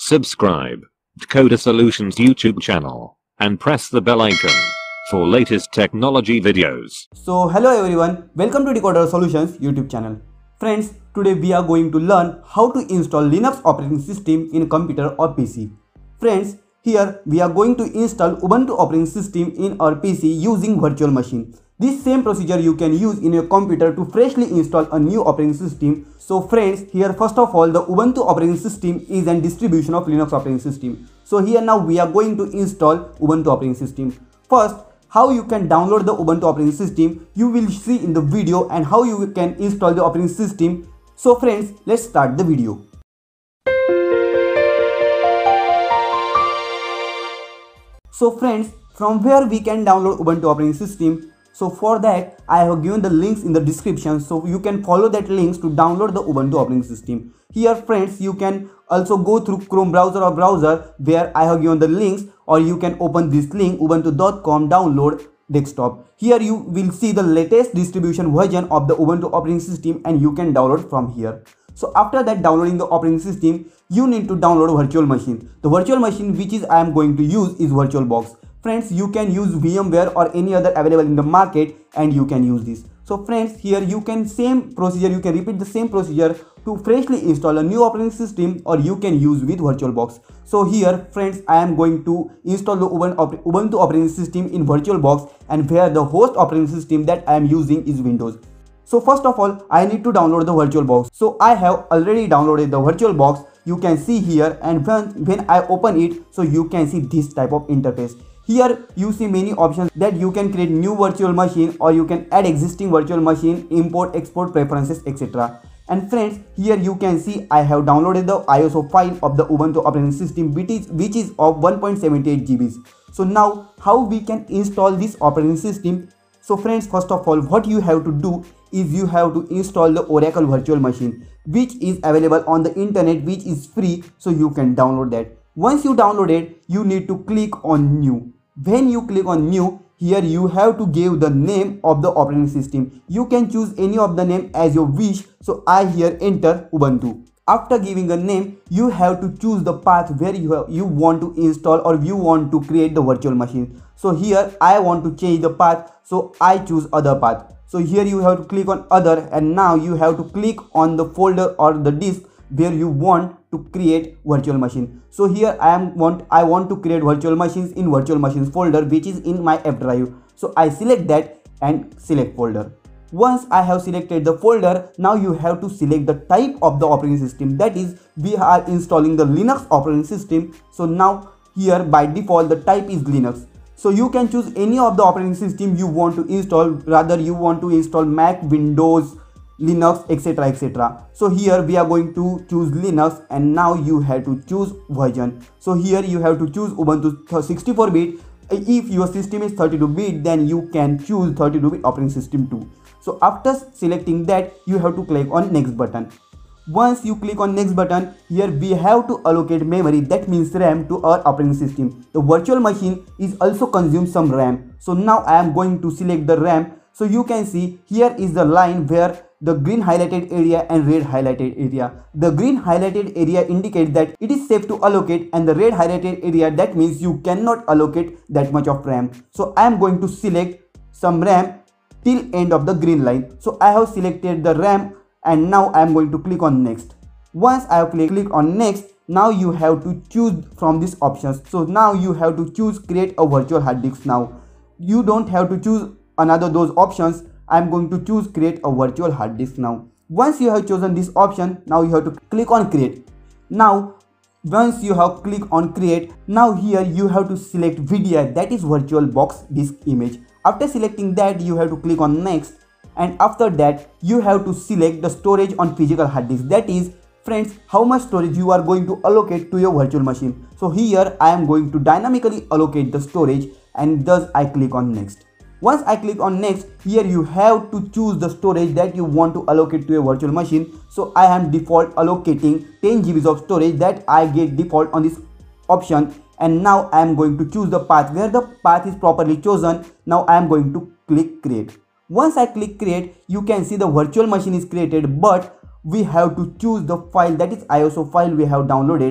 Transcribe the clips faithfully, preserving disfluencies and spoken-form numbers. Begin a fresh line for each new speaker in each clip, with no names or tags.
Subscribe to Coder Solutions YouTube channel and press the bell icon for latest technology videos.
So hello everyone, welcome to Decoder Solutions YouTube channel. Friends, today we are going to learn how to install Linux operating system in a computer or P C. Friends, here we are going to install Ubuntu operating system in our P C using virtual machine. This same procedure you can use in your computer to freshly install a new operating system. So friends, here first of all the Ubuntu operating system is a distribution of Linux operating system. So here now we are going to install Ubuntu operating system. First, how you can download the Ubuntu operating system you will see in the video, and how you can install the operating system. So friends, let's start the video. So friends, from where we can download Ubuntu operating system? So for that, I have given the links in the description, so you can follow that links to download the Ubuntu operating system. Here friends, you can also go through Chrome browser or browser where I have given the links, or you can open this link ubuntu dot com download desktop. Here you will see the latest distribution version of the Ubuntu operating system and you can download from here. So after that, downloading the operating system, you need to download virtual machine. The virtual machine which is I am going to use is VirtualBox. Friends, you can use VMware or any other available in the market and you can use this. So friends, here you can same procedure, you can repeat the same procedure to freshly install a new operating system, or you can use with VirtualBox. So here friends, I am going to install the Ubuntu operating system in VirtualBox, and where the host operating system that I am using is Windows. So first of all, I need to download the VirtualBox. So I have already downloaded the VirtualBox. You can see here, and when, when I open it, so you can see this type of interface. Here you see many options that you can create new virtual machine, or you can add existing virtual machine, import, export preferences, et cetera. And friends, here you can see I have downloaded the I S O file of the Ubuntu operating system, which is, which is of one point seven eight gigabytes. So now how we can install this operating system? So friends, first of all, what you have to do is you have to install the Oracle virtual machine, which is available on the internet, which is free, so you can download that. Once you download it, you need to click on new. When you click on new, here you have to give the name of the operating system. You can choose any of the name as your wish. So I here enter Ubuntu. After giving a name, you have to choose the path where you have, you want to install or you want to create the virtual machine. So here I want to change the path, so I choose other path. So here you have to click on other, and now you have to click on the folder or the disk where you want to create virtual machine. So here I am want I want to create virtual machines in virtual machines folder, which is in my F drive. So I select that and select folder. Once I have selected the folder, now you have to select the type of the operating system. That is, we are installing the Linux operating system. So now here by default the type is Linux. So you can choose any of the operating system you want to install. Rather you want to install Mac, Windows, Linux, etc, et cetera. So here we are going to choose Linux, and now you have to choose version. So here you have to choose Ubuntu sixty-four bit. If your system is thirty-two bit, then you can choose thirty-two bit operating system too. So after selecting that, you have to click on next button. Once you click on next button, here we have to allocate memory, that means RAM, to our operating system. The virtual machine is also consume some RAM. So now I am going to select the RAM. So you can see here is the line where the green highlighted area and red highlighted area. The green highlighted area indicates that it is safe to allocate, and the red highlighted area, that means you cannot allocate that much of RAM. So I am going to select some RAM till end of the green line. So I have selected the RAM, and now I am going to click on next. Once I have click, click on next, now you have to choose from these options. So now you have to choose create a virtual hard disk. Now you don't have to choose another those options. I am going to choose create a virtual hard disk now. Once you have chosen this option, now you have to click on create. Now once you have click on create, now here you have to select V D I, that is VirtualBox disk image. After selecting that, you have to click on next, and after that you have to select the storage on physical hard disk. That is, friends, how much storage you are going to allocate to your virtual machine. So here I am going to dynamically allocate the storage, and thus I click on next. Once I click on next, here you have to choose the storage that you want to allocate to a virtual machine. So I am default allocating ten gigabytes of storage, that I get default on this option. And now I am going to choose the path. Where the path is properly chosen, now I am going to click create. Once I click create, you can see the virtual machine is created, but we have to choose the file, that is I S O file we have downloaded.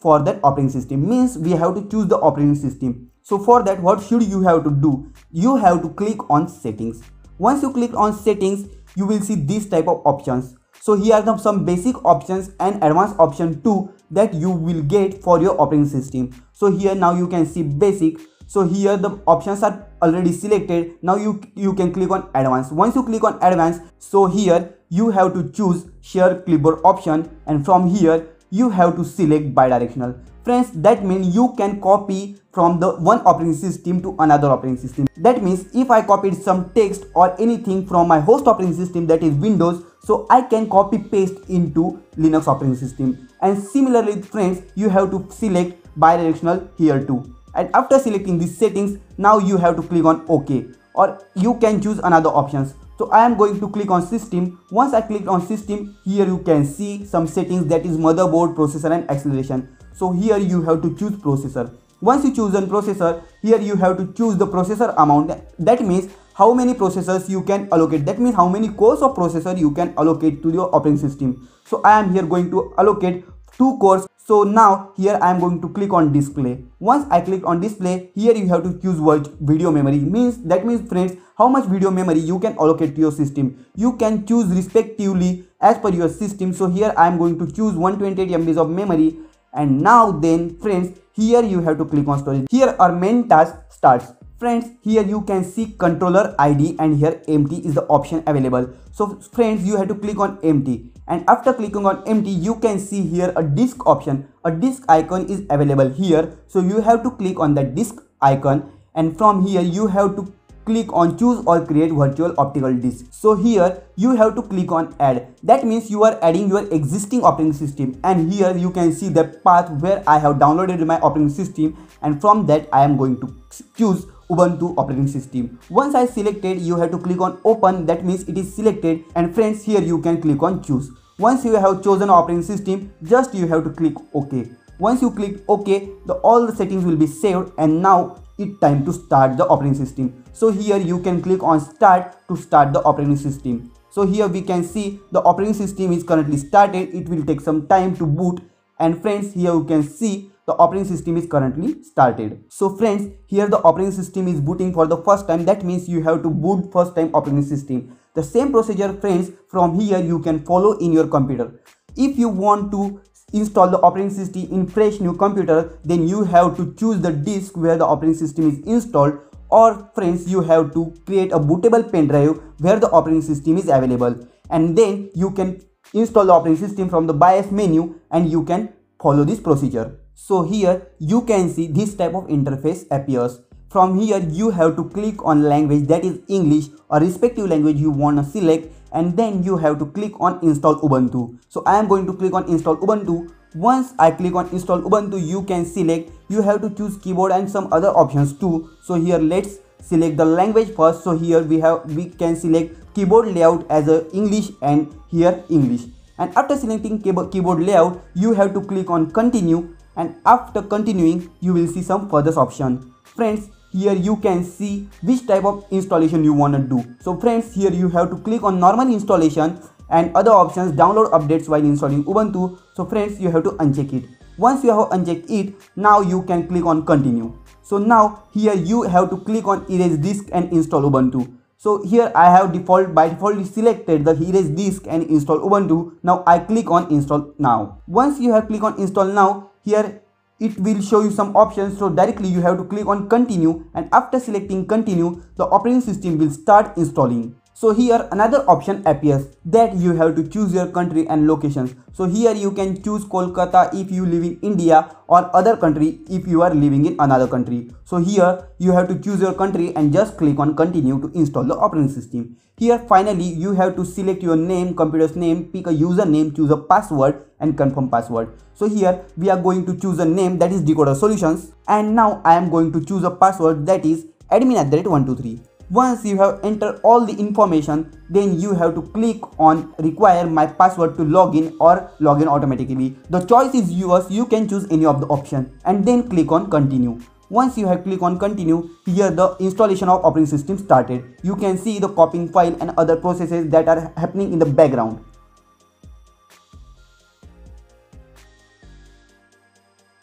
for that operating system. Means we have to choose the operating system. So for that, what should you have to do? You have to click on settings. Once you click on settings, you will see this type of options. So here are the, some basic options and advanced option too that you will get for your operating system. So here now you can see basic. So here the options are already selected. Now you you can click on advanced. Once you click on advanced, so here you have to choose share clipboard option, and from here you have to select bidirectional. Friends, that means you can copy from the one operating system to another operating system. That means if I copied some text or anything from my host operating system, that is Windows, so I can copy paste into Linux operating system. And similarly friends, you have to select bidirectional here too. And after selecting these settings, now you have to click on OK, or you can choose another options. So I am going to click on system. Once I click on system, here you can see some settings, that is motherboard, processor and acceleration. So here you have to choose processor. Once you choose a processor, here you have to choose the processor amount. That means how many processors you can allocate. That means how many cores of processor you can allocate to your operating system. So I am here going to allocate two cores. So now here I am going to click on display. Once I click on display, here you have to choose what video memory means. That means friends, how much video memory you can allocate to your system. You can choose respectively as per your system. So here I am going to choose one hundred twenty-eight M B of memory. And now then friends, here you have to click on storage. Here our main task starts. Friends, here you can see controller I D, and here empty is the option available. So friends, you have to click on empty. And after clicking on empty, you can see here a disk option. A disk icon is available here. So you have to click on the disk icon, and from here you have to click on choose or create virtual optical disk. So here you have to click on add. That means you are adding your existing operating system, and here you can see the path where I have downloaded my operating system, and from that I am going to choose Ubuntu operating system. Once I selected, you have to click on open. That means it is selected, and friends, here you can click on choose. Once you have chosen operating system, just you have to click OK. Once you click OK, the all the settings will be saved, and now it's time to start the operating system. So here you can click on start to start the operating system. So here we can see the operating system is currently started. It will take some time to boot, and friends, here you can see the operating system is currently started. So friends, here the operating system is booting for the first time. That means you have to boot first time operating system. The same procedure friends, from here you can follow in your computer. If you want to install the operating system in fresh new computer, then you have to choose the disk where the operating system is installed, or friends, you have to create a bootable pen drive where the operating system is available, and then you can install the operating system from the BIOS menu, and you can follow this procedure. So here you can see this type of interface appears. From here you have to click on language, that is English, or respective language you want to select, and then you have to click on install Ubuntu. So I am going to click on install Ubuntu. Once I click on install Ubuntu, you can select, you have to choose keyboard and some other options too. So here let's select the language first. So here we have we can select keyboard layout as a English, and here English. And after selecting keyboard layout, you have to click on continue, and after continuing you will see some further option. Friends, here you can see which type of installation you want to do. So friends, here you have to click on normal installation, and other options download updates while installing Ubuntu. So friends, you have to uncheck it. Once you have unchecked it, now you can click on continue. So now here you have to click on erase disk and install Ubuntu. So here I have default by default selected the erase disk and install Ubuntu. Now I click on install now. Once you have clicked on install now, here it will show you some options. So directly you have to click on continue, and after selecting continue, the operating system will start installing. So here another option appears, that you have to choose your country and locations. So here you can choose Kolkata if you live in India, or other country if you are living in another country. So here you have to choose your country and just click on continue to install the operating system. Here finally you have to select your name, computer's name, pick a username, choose a password and confirm password. So here we are going to choose a name, that is Decoder Solutions, and now I am going to choose a password, that is admin at the rate one two three. Once you have entered all the information, then you have to click on require my password to login or login automatically. The choice is yours, you can choose any of the option, and then click on continue. Once you have clicked on continue, here the installation of operating system started. You can see the copying file and other processes that are happening in the background.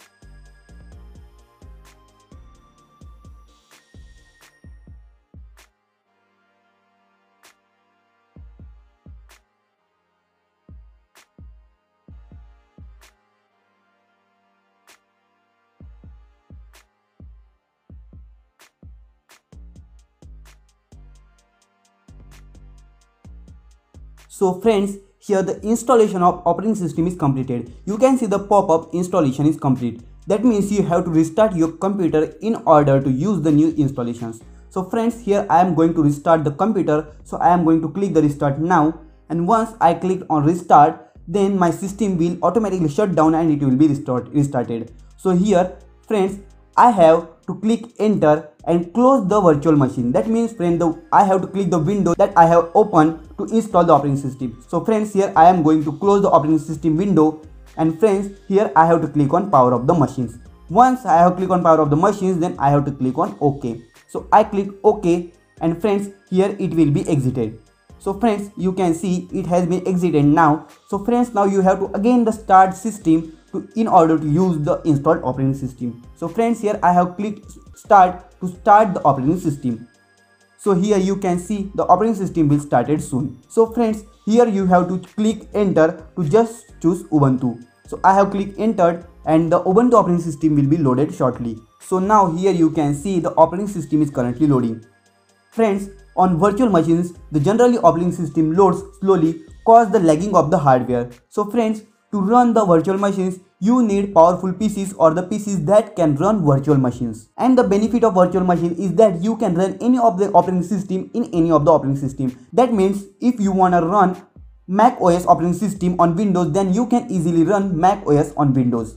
So friends, here the installation of operating system is completed. You can see the pop-up installation is complete. That means you have to restart your computer in order to use the new installations. So friends, here I am going to restart the computer. So I am going to click the restart now, and once I click on restart, then my system will automatically shut down and it will be restored, restarted. So here friends, I have to click enter and close the virtual machine. That means friend, the, I have to click the window that I have opened to install the operating system. So friends, here I am going to close the operating system window, and friends, here I have to click on power of the machines. Once I have clicked on power of the machines, then I have to click on OK. So I click OK, and friends, here it will be exited. So friends, you can see it has been exited now. So friends, now you have to again the start system to in order to use the installed operating system. So friends, here I have clicked start to start the operating system. So here you can see the operating system will started soon. So friends, here you have to click enter to just choose Ubuntu. So I have clicked entered, and the Ubuntu operating system will be loaded shortly. So now here you can see the operating system is currently loading. Friends, on virtual machines, the generally operating system loads slowly, cause the lagging of the hardware. So friends, to run the virtual machines, you need powerful P Cs or the P Cs that can run virtual machines. And the benefit of virtual machine is that you can run any of the operating system in any of the operating system. That means if you wanna run Mac O S operating system on Windows, then you can easily run Mac O S on Windows.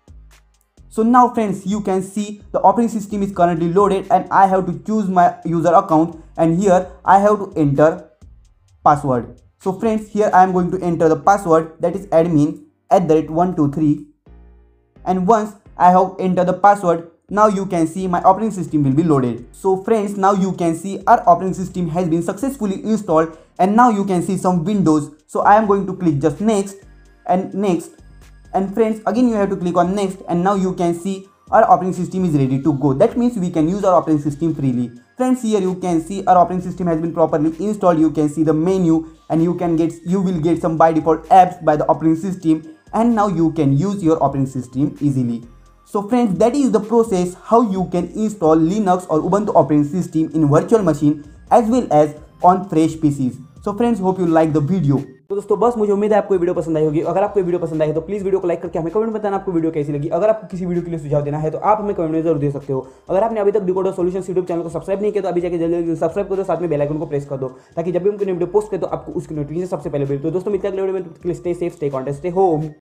So now friends, you can see the operating system is currently loaded, and I have to choose my user account, and here I have to enter password. So friends, here I am going to enter the password, that is admin at the rate one two three, and once I have entered the password, now you can see my operating system will be loaded. So friends, now you can see our operating system has been successfully installed, and now you can see some windows. So I am going to click just next and next, and friends, again you have to click on next, and now you can see our operating system is ready to go. That means we can use our operating system freely. Friends, here you can see our operating system has been properly installed. You can see the menu, and you can get you will get some by default apps by the operating system, and now you can use your operating system easily. So friends, that is the process how you can install Linux or Ubuntu operating system in virtual machine as well as on fresh P Cs. So friends, hope you like the video.
तो दोस्तों बस मुझे उम्मीद है आपको video पसंद आई होगी। अगर आपको वीडियो पसंद आई है तो प्लीज़ वीडियो को लाइक करके हमें कमेंट में बताना आपको वीडियो कैसी लगी। अगर आपको किसी वीडियो के लिए सुझाव देना है तो आप हमें कमेंट में जरूर दे सकते हो। अगर आपने अभी तक डिकोडर सॉल्यूशंस यूट्यूब चैनल को सब्सक्राइब नहीं किया तो अभी जाकर जल्दी जल्दी सब्सक्राइब कर दो, साथ में बेल आइकन को प्रेस कर दो, ताकि जब भी हम कोई वीडियो पोस्ट करें तो आपको उसकी नोटिफिकेशन सबसे पहले मिले। तो दोस्तों मिलते हैं अगले वीडियो में, stay safe, stay contest, stay home.